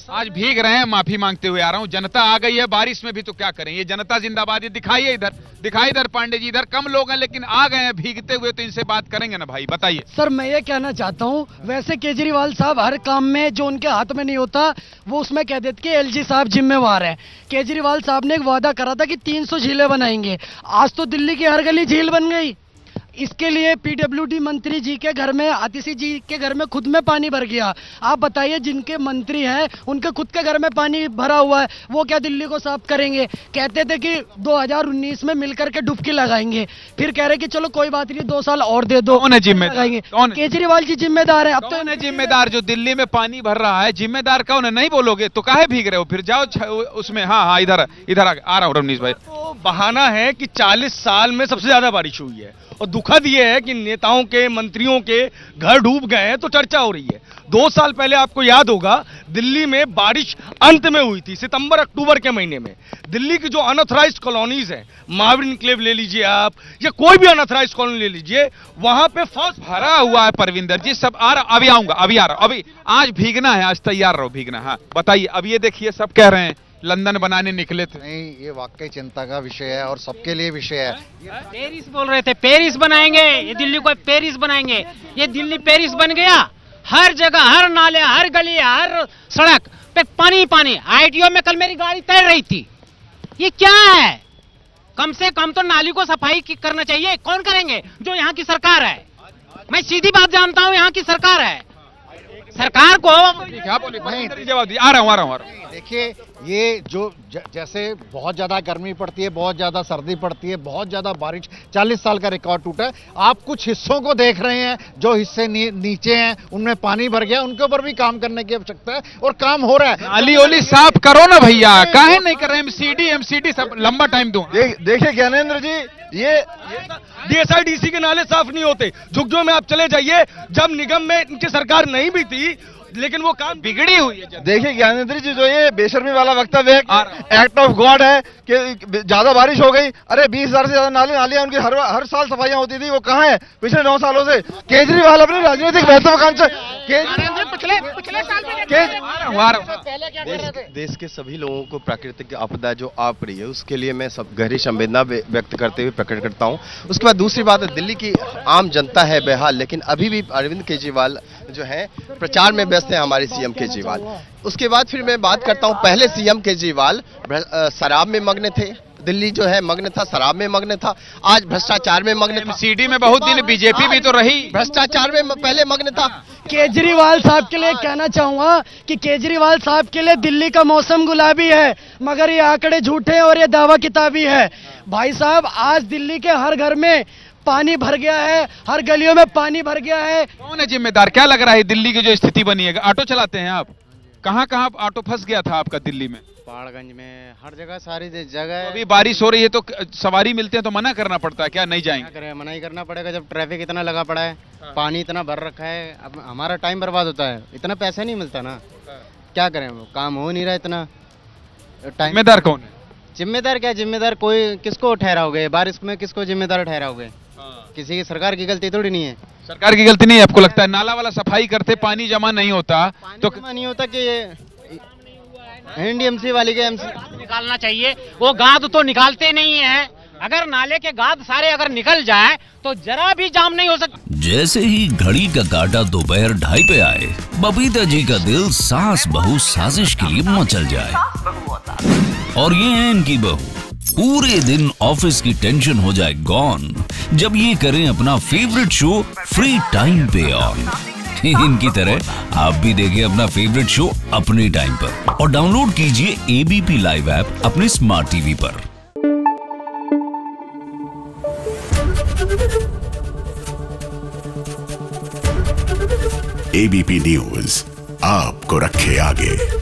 आज भीग रहे हैं, माफी मांगते हुए आ रहा हूँ। जनता आ गई है, बारिश में भी तो क्या करें, ये जनता जिंदाबाद। ये दिखाइए इधर, दिखाई इधर पांडे जी, इधर कम लोग हैं लेकिन आ गए हैं भीगते हुए, तो इनसे बात करेंगे ना भाई, बताइए। सर मैं ये कहना चाहता हूँ, वैसे केजरीवाल साहब हर काम में जो उनके हाथ में नहीं होता वो उसमें कह देते कि एलजी साहब जिम्मेवार है। केजरीवाल साहब ने एक वादा करा था कि 300 झीलें बनाएंगे, आज तो दिल्ली की हर गली झील बन गई। इसके लिए पीडब्ल्यूडी मंत्री जी के घर में, आतिशी जी के घर में खुद में पानी भर गया। आप बताइए, जिनके मंत्री हैं उनके खुद के घर में पानी भरा हुआ है, वो क्या दिल्ली को साफ करेंगे? कहते थे कि 2019 में मिलकर के डुबकी लगाएंगे, फिर कह रहे कि चलो कोई बात नहीं 2 साल और दे दो। कौन है जिम्मेदार? केजरीवाल जी जिम्मेदार है। अब तो कौन है जिम्मेदार? जो दिल्ली में पानी भर रहा है, जिम्मेदार कौन है? नहीं बोलोगे तो काहे भीग रहे हो? फिर जाओ उसमें। हाँ, इधर आ रहा हूँ रमनीश भाई। तो बहाना है कि 40 साल में सबसे ज्यादा बारिश हुई है, और दुखद ये है कि नेताओं के, मंत्रियों के घर डूब गए हैं तो चर्चा हो रही है। 2 साल पहले आपको याद होगा दिल्ली में बारिश अंत में हुई थी, सितंबर अक्टूबर के महीने में। दिल्ली की जो अनऑथराइज्ड कॉलोनीज है, महावीर एन्क्लेव ले लीजिए आप, या कोई भी अनऑथराइज्ड कॉलोनी ले लीजिए, वहां पे फर्स्ट भरा हुआ है। परविंदर जी सब आ रहा, अभी आऊंगा, अभी आ रहा हूं। अभी आज भीगना है, आज तैयार रहो भीगना। हाँ बताइए। अब ये देखिए, सब कह रहे हैं लंदन बनाने निकले थे। नहीं, ये वाकई चिंता का विषय है और सबके लिए विषय है। पेरिस बोल रहे थे, पेरिस बनाएंगे, ये दिल्ली को पेरिस बनाएंगे। ये दिल्ली पेरिस बन गया। हर जगह, हर नाले, हर गली, हर सड़क पे पानी पानी। आईटीओ में कल मेरी गाड़ी तैर रही थी। ये क्या है? कम से कम तो नाली को सफाई करना चाहिए। कौन करेंगे? जो यहाँ की सरकार है। मैं सीधी बात जानता हूँ, यहाँ की सरकार है। सरकार को जवाब दिया। आ रहा हूँ। देखिए, ये जो जैसे बहुत ज्यादा गर्मी पड़ती है, बहुत ज्यादा सर्दी पड़ती है, बहुत ज्यादा बारिश, 40 साल का रिकॉर्ड टूटा है। आप कुछ हिस्सों को देख रहे हैं, जो हिस्से नीचे हैं उनमें पानी भर गया, उनके ऊपर भी काम करने की आवश्यकता है और काम हो रहा है। नाली ओली साफ करो ना भैया, काहे नहीं कर रहे? एमसीडी सब लंबा टाइम दो। देखिए ज्ञानेंद्र जी, ये डीएसआईडीसी के नाले साफ नहीं होते। झुग्गियों में आप चले जाइए, जब निगम में इनकी सरकार नहीं भी थी लेकिन वो काम बिगड़ी हुई है। देखिए ज्ञानेंद्र जी, जो ये बेशर्मी वाला वक्तव्य है, एक्ट ऑफ गॉड है कि ज्यादा बारिश हो गई। अरे 20,000 से ज्यादा नालियां उनकी हर साल सफाइयां होती थी, वो कहाँ है पिछले 9 सालों से? केजरीवाल अपनी राजनीतिक महत्वाकांक्षा देश के सभी लोगों को प्राकृतिक आपदा जो आ पड़ी है उसके लिए मैं सब गहरी संवेदना व्यक्त करते हुए प्रकट करता हूं। उसके बाद दूसरी बात है, दिल्ली की आम जनता है बेहाल, लेकिन अभी भी अरविंद केजरीवाल जो है प्रचार में व्यस्त है, हमारे सीएम केजरीवाल। उसके बाद फिर मैं बात करता हूं, पहले सीएम केजरीवाल शराब में मग्न थे। दिल्ली जो है मग्न था, शराब में मग्न था, आज भ्रष्टाचार में मग्न था। सीडी में बहुत दिन बीजेपी भी तो रही, भ्रष्टाचार में पहले मग्न था। केजरीवाल साहब के लिए कहना चाहूंगा कि केजरीवाल साहब के लिए दिल्ली का मौसम गुलाबी है, मगर ये आंकड़े झूठे और ये दावा किताबी है। भाई साहब, आज दिल्ली के हर घर में पानी भर गया है, हर गलियों में पानी भर गया है। कौन है जिम्मेदार? क्या लग रहा है दिल्ली की जो स्थिति बनी है? ऑटो चलाते हैं आप? कहाँ ऑटो फंस गया था आपका दिल्ली में? पहाड़गंज में, हर जगह, सारी जगह। अभी बारिश हो रही है तो सवारी मिलते हैं तो मना करना पड़ता है क्या? नहीं जाएंगे? मना ही करना पड़ेगा जब ट्रैफिक इतना लगा पड़ा है, पानी इतना भर रखा है। अब हमारा टाइम बर्बाद होता है, इतना पैसा नहीं मिलता ना, क्या करें? वो काम हो नहीं रहा इतना। जिम्मेदार कौन है? जिम्मेदार क्या? जिम्मेदार कोई किसको ठहराओगे? बारिश में किसको जिम्मेदार ठहराओगे? किसी की सरकार की गलती थोड़ी नहीं है। सरकार की गलती नहीं है? आपको लगता है नाला वाला सफाई करते, पानी जमा नहीं होता तो जमा नहीं होता कि एनडीएमसी वाली के निकालना चाहिए। वो गाद तो निकालते नहीं है। अगर नाले के गाद सारे अगर निकल जाए तो जरा भी जाम नहीं हो सकता। जैसे ही घड़ी का काटा दोपहर 2:30 पे आए, बबीता जी का दिल सास बहू साजिश के लिए मचल जाए। और ये है इनकी बहू, पूरे दिन ऑफिस की टेंशन हो जाए गॉन जब ये करें अपना फेवरेट शो फ्री टाइम पे ऑन। इनकी तरह आप भी देखिए अपना फेवरेट शो अपने टाइम पर और डाउनलोड कीजिए एबीपी लाइव ऐप अपने स्मार्ट टीवी पर। एबीपी न्यूज आपको रखे आगे।